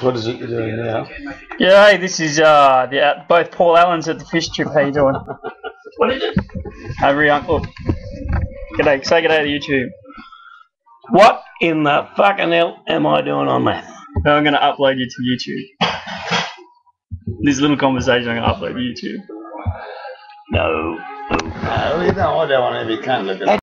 What is it you're doing now? Yeah, hey, this is both Paul Allen's at the fish trip. How you doing? What is it? Over here, look. G'day, say g'day to YouTube. What in the fucking hell am I doing on that? I'm going to upload you to YouTube. This little conversation I'm going to upload to YouTube. No, I don't want to be kind of looking.